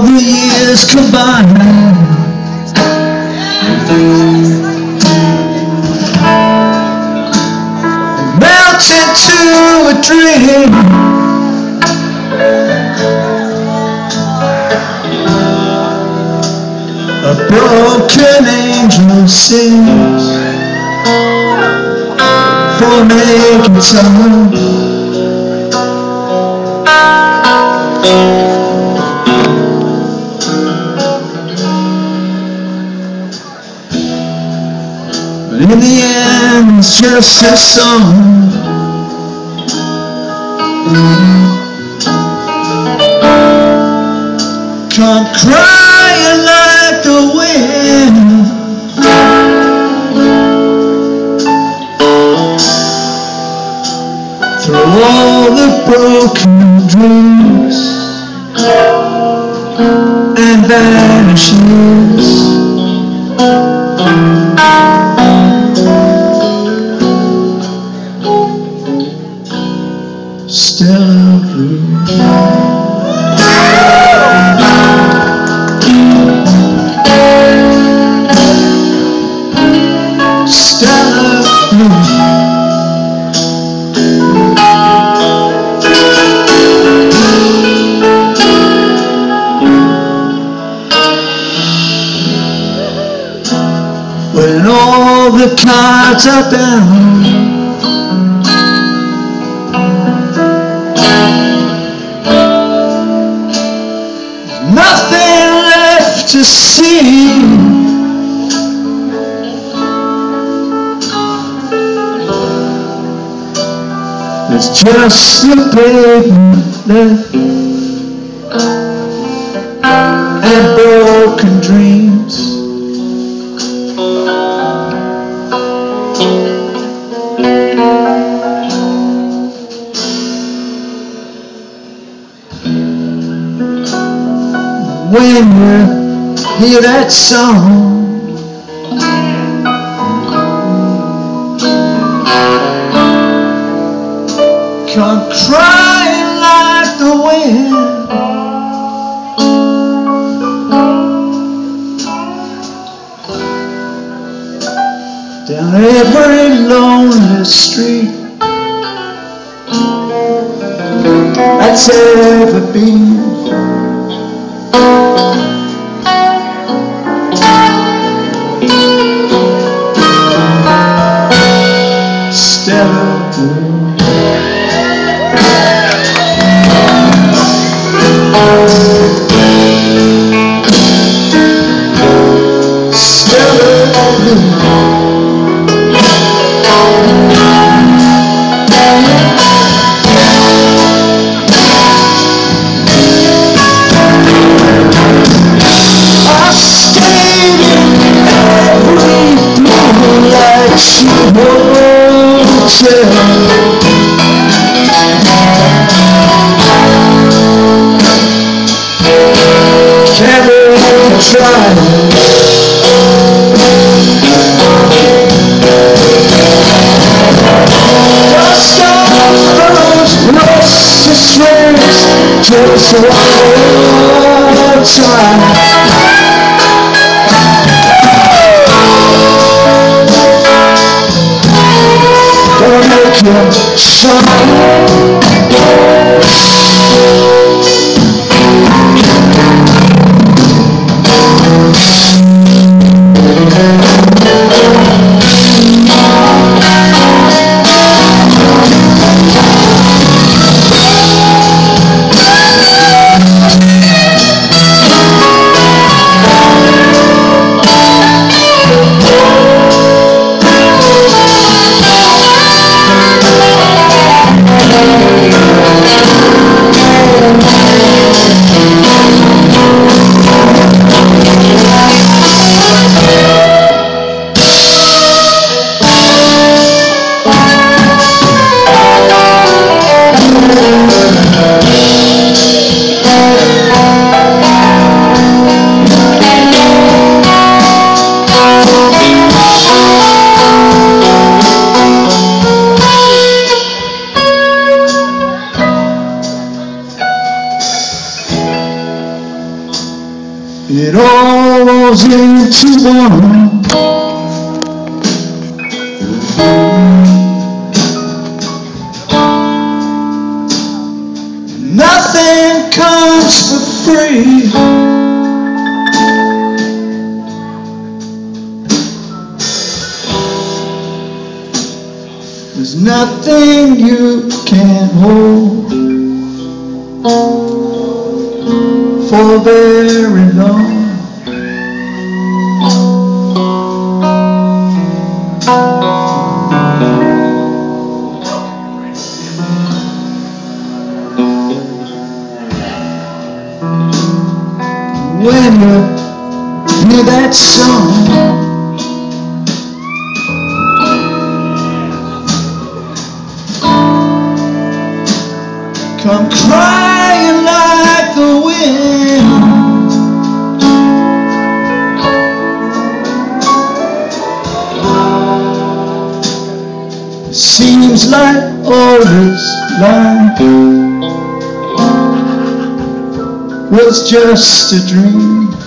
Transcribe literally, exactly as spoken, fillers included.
the years combined, melted to a dream. A broken angel sings for naked time. But in the end, it's just a song. Come crying like the wind, through all the broken dreams and vanishes. Stella blue. Stella blue. When all the cards are down, nothing left to see. There's just a baby left and broken dreams. When you hear that song, come crying like the wind, down every lonely street that's ever been. Stella blue. Stella blue. I stayed in every blue light she hotel. Carry on trying. Dust off those rusty strings, just one more time. Don't make your shine. It all rolls into one. Nothing comes for free. There's nothing you can't hold for very long. When you hear that song, come crying like the wind. Seems like all this life was just a dream.